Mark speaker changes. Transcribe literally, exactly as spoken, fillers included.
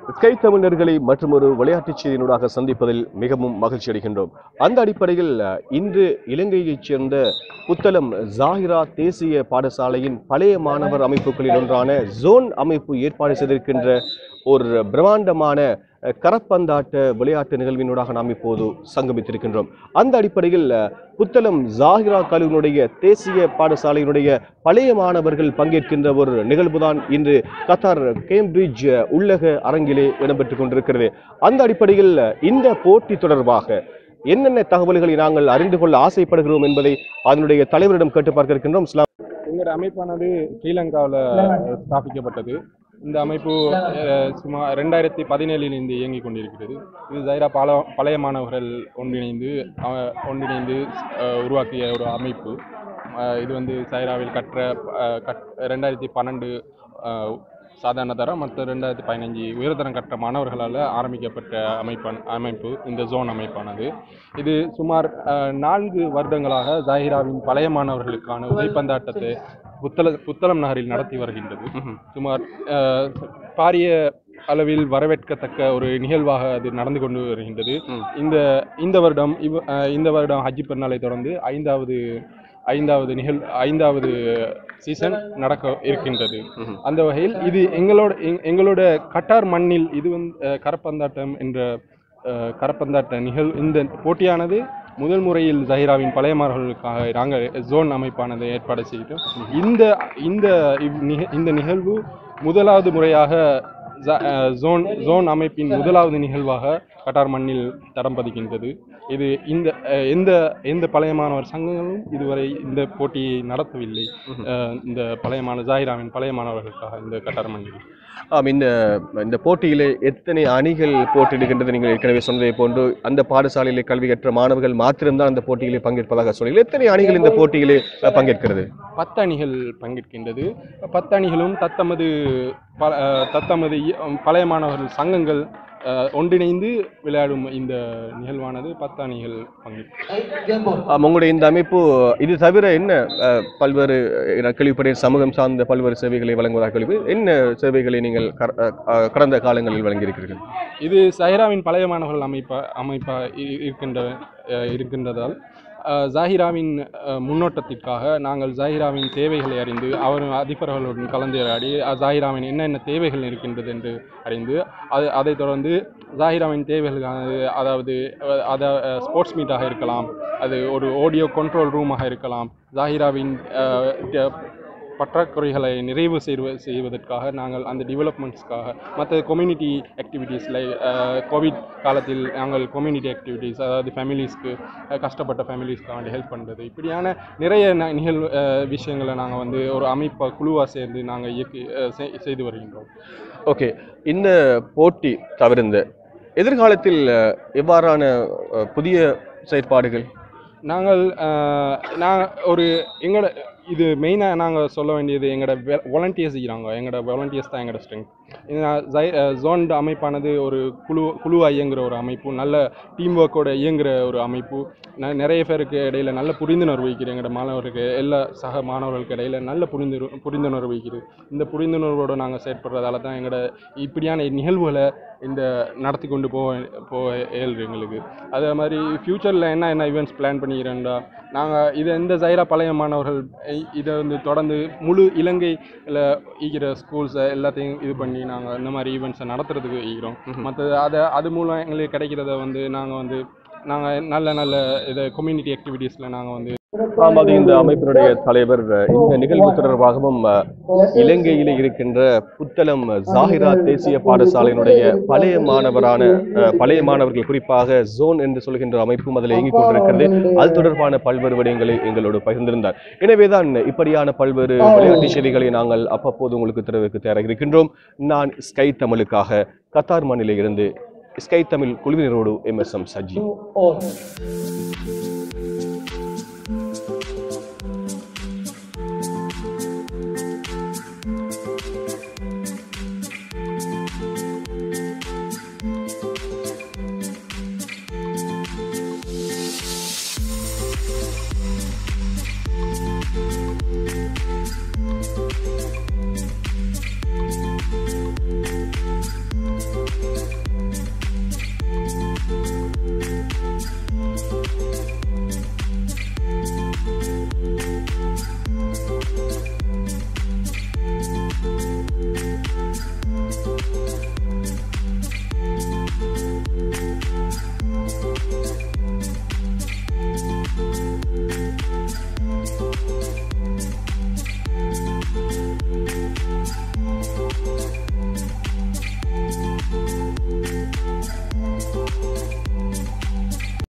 Speaker 1: Sky தமிழர்களை மற்றொரு விளையாட்டுச் செய்தியினூடாக சந்திப்பதில் மிகவும் மகிழ்ச்சி அடைகின்றோம். அந்த அடிப்படையில் இன்று இலங்கையைச் சேர்ந்த புத்தளம் ஜாகிரா தேசிய பாடசாலையின் பழைய மாணவர் அமைப்புகளில் ஒன்றான ஜோன் அமைப்பு ஏற்பாடு செய்திருக்கின்ற ஒரு பிரம்மாண்டமான கரப்பந்தாட்ட விளையாட்டு நிகழ்வினூடாக நாம் இப்போது சங்கமித்திருக்கின்றோம். அந்த அடிப்படையில் புத்தளம் ஜாகிரா கல்லூரியினுடைய தேசிய பாடசாலையினுடைய பழைய மாணவர்கள் பங்கேற்கின்ற ஒரு நிகழ்வுதான் இன்று கத்தார் கேம்பிரிட்ஜ் உள்ளக அரங்கிலே இடம்பெற்றுக் கொண்டிருக்கிறது. அந்த அடிப்படையில் இந்த போட்டி தொடர்பாக என்னென்ன தகவல்களை நாங்கள் அறிந்து கொள்ள ஆசைப்படுகிறோம் என்பதை அதனுடைய தலைவரிடம் கேட்டு பார்க்க இருக்கின்றோம்.
Speaker 2: எங்களோட அமைப்பானது ஸ்ரீலங்காவில் ஸ்தாபிக்கப்பட்டது. இந்த அமைப்பு சுமார் ரெண்டாயிரத்தி பதினேழில் இருந்து இயங்கிக் கொண்டிருக்கிறது. இது ஜைரா பல பழைய மாணவர்கள் ஒன்றிணைந்து ஒன்றிணைந்து உருவாக்கிய ஒரு அமைப்பு. இது வந்து ஜைராவில் கற்ற கட் ரெண்டாயிரத்தி பன்னெண்டு சாதாரண தரம் மற்ற ரெண்டாயிரத்தி பதினஞ்சு உயர்தரம் கற்ற மாணவர்களால் ஆரம்பிக்கப்பட்ட அமைப்பான் அமைப்பு இந்த ஜோன் அமைப்பானது. இது சுமார் நான்கு வருடங்களாக ஜாகிராவின் பழைய மாணவர்களுக்கான உதைப்பந்தாட்டத்தை புத்தள புத்தளம் நகரில் நடத்தி வருகின்றது. சுமார் பாரிய அளவில் வரவேற்கத்தக்க ஒரு நிகழ்வாக அது நடந்து கொண்டு வருகின்றது. இந்த இந்த வருடம் இவ் இந்த வருடம் ஹஜ்ஜி பெருநாளை தொடர்ந்து ஐந்தாவது ஐந்தாவது நிகழ் ஐந்தாவது சீசன் நடக்க இருக்கின்றது. அந்த வகையில் இது எங்களோட எங்களோட கட்டார் மண்ணில் இது வந்து கரப்பந்தாட்டம் என்ற கரப்பந்தாட்ட நிகழ் இந்த போட்டியானது முதல் முறையில் ஜஹீராவின் பழைய மாணவர்களுக்காக நாங்கள் ஜோன் அமைப்பானதை ஏற்பாடு செய்தோம். இந்த இந்த இந்த நிகழ்வு முதலாவது முறையாக ஜோன் ஜோன் அமைப்பின் முதலாவது நிகழ்வாக கட்டார் மண்ணில் தடம் பதிக்கின்றது. இது இந்த எந்த எந்த பழைய மாணவர் சங்கங்களும் இதுவரை இந்த போட்டியை நடத்தவில்லை. இந்த பழைய மாணவர் ஜாகிராவின் பழைய மாணவர்களுக்காக இந்த கட்டார் மண்ணில்.
Speaker 1: ஆம், இந்த இந்த போட்டியிலே எத்தனை அணிகள் போட்டியிடுகின்றது? நீங்கள் ஏற்கனவே சொன்னதை போன்று அந்த பாடசாலையிலே கல்வி கற்ற மாணவர்கள் மாத்திரம்தான் அந்த போட்டியிலே பங்கேற்பதாக சொன்னீர்கள். எத்தனை அணிகள் இந்த போட்டியிலே பங்கேற்கிறது?
Speaker 2: பத்து அணிகள் பங்கேற்கின்றது. பத்து அணிகளும் தத்தமது ப தத்தமது பழைய மாணவர்கள் சங்கங்கள் ஒன்றிணைந்து விளையாடும் இந்த நிகழ்வானது பத்து அணிகள் பங்கேற்கும்.
Speaker 1: உங்களுடைய இந்த அமைப்பு இது தவிர என்ன பல்வேறு கேள்விப்பட்ட சமூகம் சார்ந்த பல்வேறு சேவைகளை வழங்குவதாக கேள்வி, என்ன சேவைகளை நீங்கள் கடந்த காலங்களில் வழங்கியிருக்கிறீர்கள்?
Speaker 2: இது ஜஹீராவின் பழைய மாணவர்கள் அமைப்பா அமைப்பா இருக்கின்ற இருக்கின்றதால் ஜாகிராவின் முன்னோட்டத்திற்காக நாங்கள் ஜாகிராவின் தேவைகளை அறிந்து அவர் அதிபர்களுடன் கலந்துரையாடி ஜாகிராவின் என்னென்ன தேவைகள் இருக்கின்றது என்று அறிந்து அது அதைத் தொடர்ந்து ஜாகிராவின் தேவைகளுக்கானது, அதாவது அதை ஸ்போர்ட்ஸ் மீட்டாக இருக்கலாம், அது ஒரு ஆடியோ கண்ட்ரோல் ரூமாக இருக்கலாம், ஜாகிராவின் பற்றாக்குறைகளை நிறைவு செய்வதற்காக நாங்கள் அந்த டெவலப்மெண்ட்ஸ்க்காக மற்ற கம்யூனிட்டி ஆக்டிவிட்டீஸ் லைக் கோவிட் காலத்தில் நாங்கள் கம்யூனிட்டி ஆக்டிவிட்டீஸ், அதாவது ஃபேமிலிஸ்க்கு கஷ்டப்பட்ட ஃபேமிலிஸ்க்காக ஹெல்ப் பண்ணுறது, இப்படியான நிறைய நிகழ்வு விஷயங்களை நாங்கள் வந்து ஒரு அமைப்பை குழுவாக சேர்ந்து நாங்கள் இயக்கி செய்து வருகின்றோம்.
Speaker 1: ஓகே, இந்த போட்டி தவிர்ந்த எதிர்காலத்தில் எவ்வாறான புதிய செயற்பாடுகள்? நாங்கள்
Speaker 2: நாங்கள் ஒரு எங்களோட இது மெயினாக நாங்கள் சொல்ல வேண்டியது எங்களோட வாலண்டியர்ஸ் இருக்கிறாங்க. எங்களோட வாலண்டியர்ஸ் தான் எங்களோட ஸ்ட்ரென்த். ஜோன் அமைப்பானது ஒரு குழு குழுவாக இயங்குகிற ஒரு அமைப்பு, நல்ல டீம் ஒர்க்கோட இயங்குகிற ஒரு அமைப்பு. நிறைய பேருக்கு இடையில நல்ல புரிந்துணர்வு வைக்கிறது. எங்களோட மாணவர்களுக்கு எல்லா சக மாணவர்களுக்கு இடையில நல்ல புரிந்து புரிந்துணர்வு வைக்கிறது. இந்த புரிந்துணர்வோடு நாங்கள் செயற்படுறதால தான் எங்களோட இப்படியான நிகழ்வுகளை இந்த நடத்தி கொண்டு போக போக இயல்பு எங்களுக்கு. அதே மாதிரி ஃப்யூச்சரில் என்ன என்ன ஈவெண்ட்ஸ் பிளான் பண்ணிக்கிறேன்டா, நாங்கள் இதை இந்த ஜஹீரா பழைய மாணவர்கள் இதை வந்து தொடர்ந்து முழு இலங்கையில் ஈக்கிற ஸ்கூல்ஸை எல்லாத்தையும் இது பண்ணி நாங்கள் இந்த மாதிரி ஈவெண்ட்ஸை நடத்துறதுக்கு ஈக்கிறோம். மற்றது அதை அது மூலம் எங்களுக்கு கிடைக்கிறத வந்து நாங்கள் வந்து நாங்கள் நல்ல நல்ல இதை கம்யூனிட்டி ஆக்டிவிட்டீஸில் நாங்கள் வந்து
Speaker 1: ஆமாம், இந்த அமைப்பினுடைய தலைவர் இந்த நிகழ்வு தொடர்பாகவும் இலங்கையில் இருக்கின்ற புத்தளம் ஜாகிரா தேசிய பாடசாலையினுடைய பழைய மாணவரான பழைய மாணவர்கள் குறிப்பாக ஜோன் என்று சொல்கின்ற அமைப்பும் அதில் இயங்கிக் கொண்டிருக்கிறது. அது தொடர்பான பல்வேறு விடயங்களை எங்களோடு பகிர்ந்திருந்தார். எனவேதான் இப்படியான பல்வேறு விளையாட்டு செய்திகளை நாங்கள் அப்பப்போது உங்களுக்கு தெரிவிக்க தயாராக இருக்கின்றோம். நான் ஸ்கை தமிழுக்காக கத்தார் மண்ணிலே இருந்து ஸ்கை தமிழ் குழுவினரோடு எம் எஸ் எம் சஜி.